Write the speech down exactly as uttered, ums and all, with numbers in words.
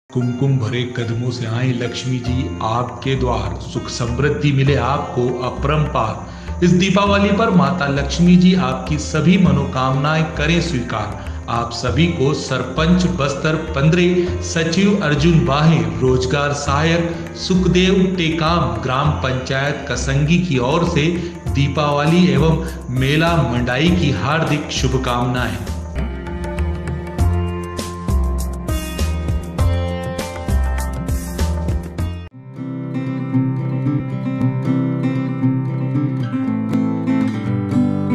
कुमकुम भरे कदमों से आए लक्ष्मी जी आपके द्वार, सुख समृद्धि मिले आपको अपरंपार। इस दीपावली पर माता लक्ष्मी जी आपकी सभी मनोकामनाएं करें स्वीकार। आप सभी को सरपंच बस्तर पंद्रह, सचिव अर्जुन बाहे, रोजगार सहायक सुखदेव टेकाम, ग्राम पंचायत कसंगी की ओर से दीपावली एवं मेला मंडाई की हार्दिक शुभकामनाएं।